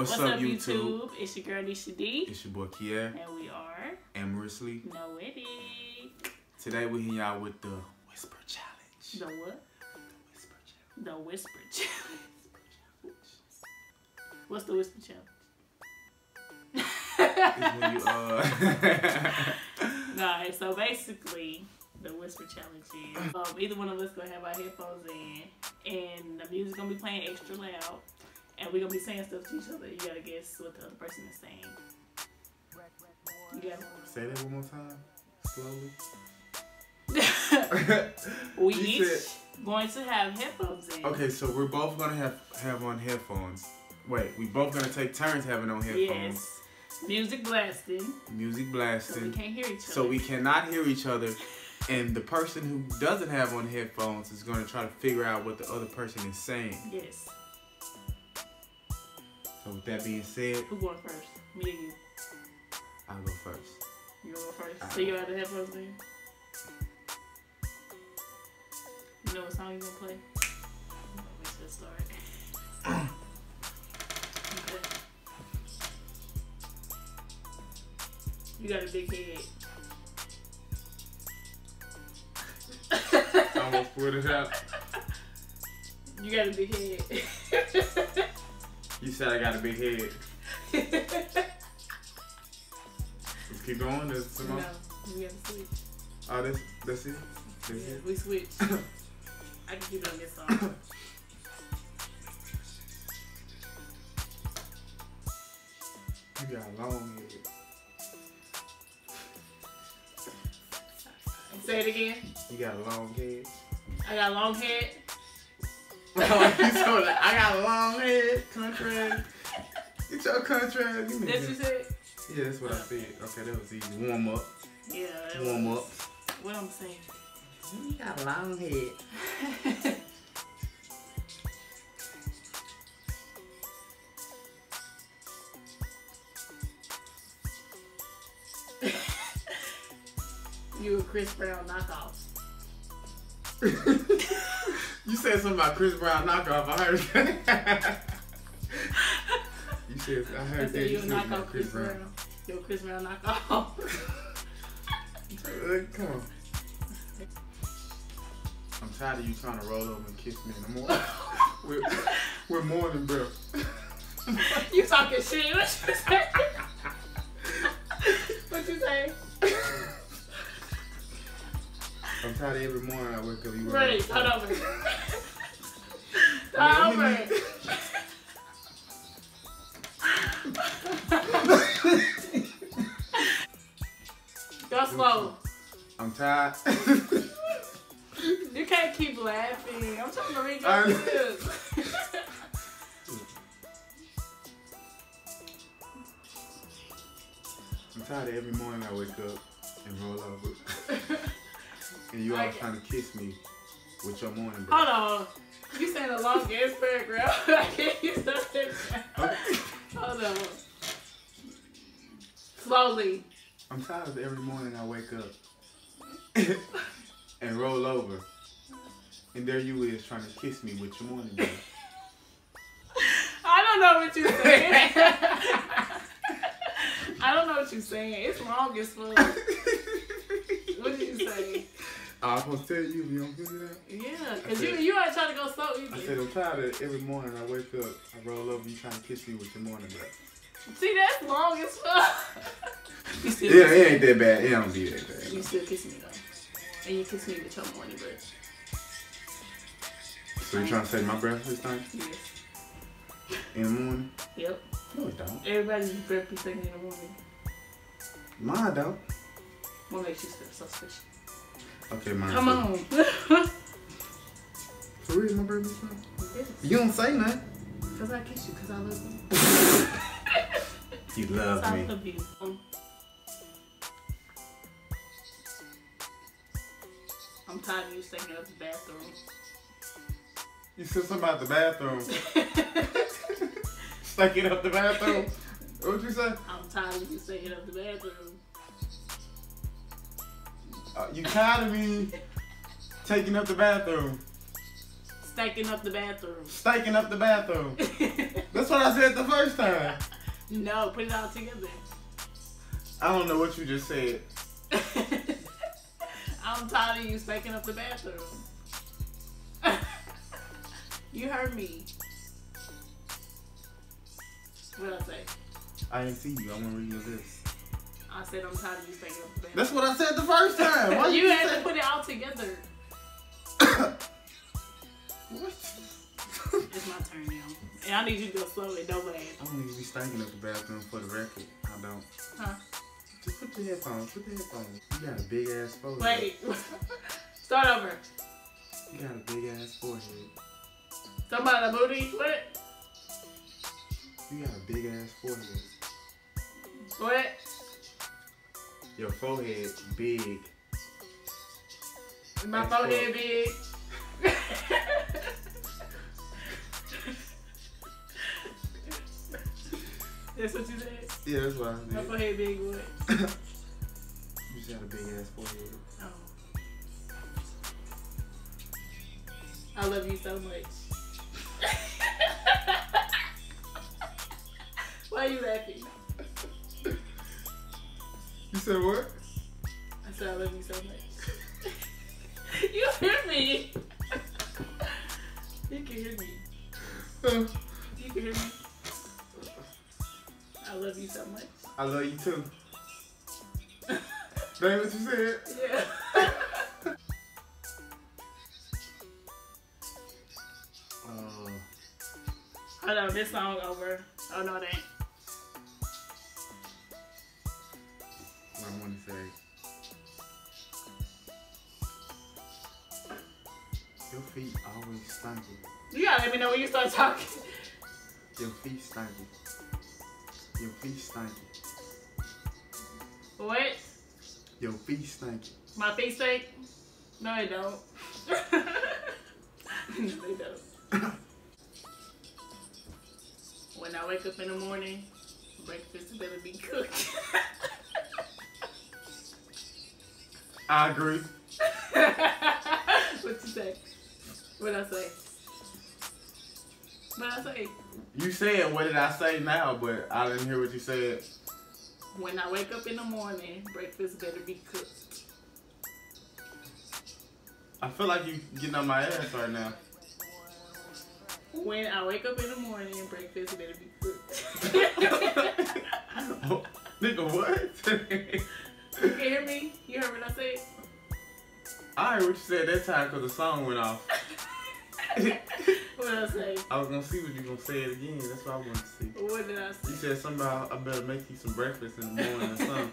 What's up, YouTube? It's your girl, Nisha D. It's your boy, Kier. And we are... Amorously. Noetic. Today, we're hitting y'all with the Whisper Challenge. The what? The Whisper Challenge. The Whisper Challenge. What's the Whisper Challenge? It's when you, Alright, so basically, the Whisper Challenge is... either one of us gonna have our headphones in, and the music's gonna be playing extra loud. And we're gonna be saying stuff to each other. You gotta guess what the other person is saying. You gotta say that one more time, slowly. We each going to have headphones in. Okay, so we're both gonna have on headphones. Wait, we both gonna take turns having on headphones. Yes. Music blasting. Music blasting. So we can't hear each other. So we cannot hear each other. And the person who doesn't have on headphones is gonna try to figure out what the other person is saying. Yes. So with that being said, who going first? Me or you? I'll go first. You go first. So you got the headphones in? You know what song you gonna play? Wait till it start. Okay. You got a big head. I almost put it out. You got a big head. You said I got a big head. Let's keep going. There's some more. No, we have to switch. Oh, that's it? That's Yeah, it? we switch. I can keep it on this song. You got a long head. Say it again. You got a long head. I got a long head. I got a long head. Contrary. Get your contrary. That's what you said? Yeah, that's what I said. Okay, that was easy. Warm up. Yeah. Warm up. What I'm saying? You got a long head. You a Chris Brown knockoff. You said something about Chris Brown knockoff. I heard that. You said, I heard that. You a knockoff Chris Brown. You a Chris Brown knockoff. Come on. I'm tired of you trying to roll over and kiss me in the morning. we're morning, bro. You talking shit. What you say? What you say? I'm tired of every morning I wake up. You Right, hold over. Hold over. Go slow. I'm tired. You can't keep laughing. I'm trying to read your lips. I'm tired of every morning I wake up and roll over. And you all trying to kiss me with your morning breath. Hold on. You saying a long ass paragraph. I can't use that. Hold on. Slowly. I'm tired of every morning I wake up and roll over. And there you is trying to kiss me with your morning breath. I don't know what you're saying. I don't know what you're saying. It's long as fuck. What did you say? I was supposed to tell you if you don't figure it out. Yeah, because you ain't trying to go slow either. I said I'm tired of every morning I wake up, I roll over, you trying to kiss me with your morning breath. See, that's long as fuck. You still Yeah, it ain't that bad. It don't be that bad. You still kiss me though. And you kiss me with your morning breath. So you trying to say my breath this time? Yes. In the morning? Yep. No, it don't. Everybody's breath be taken in the morning. Mine don't. What makes you feel so special? Okay, mine. Come on. For real, my breath is fine? Yes. You don't say nothing. Because I kiss you, because I love you. You love me. I love you. I'm tired of you sticking up the bathroom. You said something about the bathroom. Sticking up the bathroom? What'd you say? I'm tired of you sticking up the bathroom. You tired of me taking up the bathroom? Staking up the bathroom. Staking up the bathroom. That's what I said the first time. No, put it all together. I don't know what you just said. I'm tired of you spanking up the bathroom. You heard me. What did I say? I didn't see you. I want to read your lips. I said I'm tired of you spanking up the bathroom. That's what I said the first time. Why you had to put it all together. What? It's my turn now. And I need you to go slowly. Don't laugh. I don't need to be stinking up the bathroom for the record. I don't. Huh? Just put the headphones. Put the headphones. You got a big ass forehead. Wait. Start over. You got a big ass forehead. Something about the booty? What? You got a big ass forehead. What? Your forehead big. My forehead big. That's what you said? Yeah, that's what I did. My forehead big, what? You just got a big ass forehead. Oh. I love you so much. Why are you laughing? You said what? I said I love you so much. You hear me? You can hear me. You can hear me. I love you so much. I love you too. That ain't what you said? Yeah. Hold on, this song over. Oh no, it ain't. What I want to say. Your feet always stinky. You gotta let me know when you start talking. Your feet stinky. Your feet stinky. What? Your feet stinky. My feet stink? No, they don't. No, they don't. When I wake up in the morning, breakfast better be cooked. I agree. What you say? What I say? What I say? You said, what did I say now, but I didn't hear what you said. When I wake up in the morning, breakfast better be cooked. I feel like you getting on my ass right now. When I wake up in the morning, breakfast better be cooked. Nigga, what? You can hear me? You heard what I said? I heard what you said that time because the song went off. What did I say? I was gonna see what you gonna say it again. That's what I wanted to see. What did I say? You said something about I better make you some breakfast in the morning or something.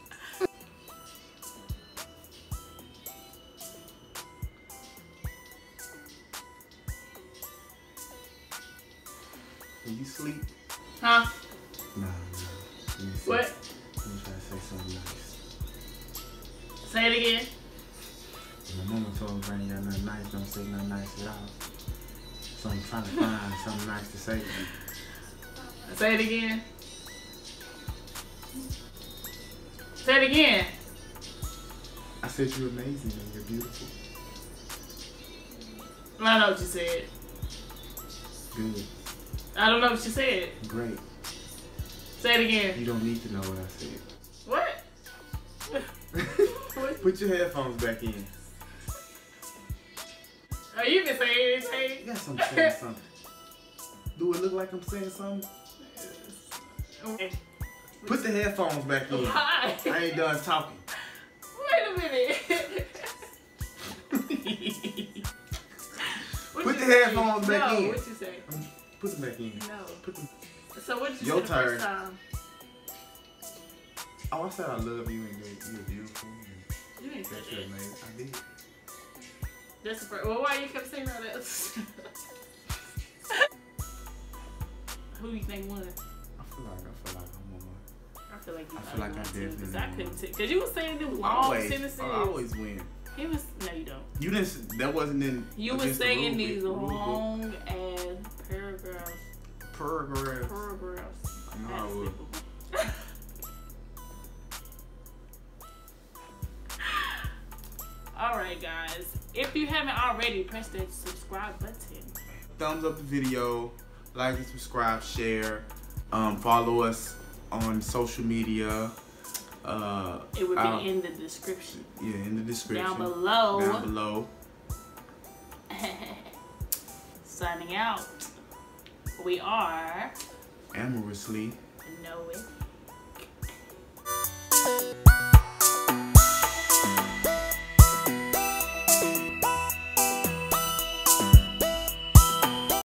Can you sleep? Huh? Nah. What? Let me try to say something nice. Say it again. My mama told me I ain't got nothing nice, don't say nothing nice at all. So I'm trying to find something nice to say to you. Say it again. Say it again. I said you're amazing and you're beautiful. I know what you said. Good. I don't know what you said. Great. Say it again. You don't need to know what I said. What? Put your headphones back in. Oh, you can say anything. Yes, I'm saying something. Do it look like I'm saying something? Okay. Put the headphones back in. Why? I ain't done talking. Wait a minute. Put the headphones back in. No, what you say? Put them back in. No. Put them. So what did you Your say the turn. first time? Oh, I said I love you and you're beautiful. And You ain't said that you're that. amazing. I did. That's the first. Well, why you kept saying all that? Who do you think won? I feel like I'm on. I feel like you. I feel like I definitely because I couldn't won. take. Because you was saying them long Always. sentences. I always win. He was. No, you don't. You didn't. That wasn't in. You was against the saying rule these book. long ass paragraphs. Paragraphs. Paragraphs. I know I would. Alright guys, if you haven't already, press that subscribe button. Thumbs up the video. Like and subscribe, share. Follow us on social media. It would be in the description. Yeah, in the description. Down below. Down below. Signing out. We are Amorously. Know It.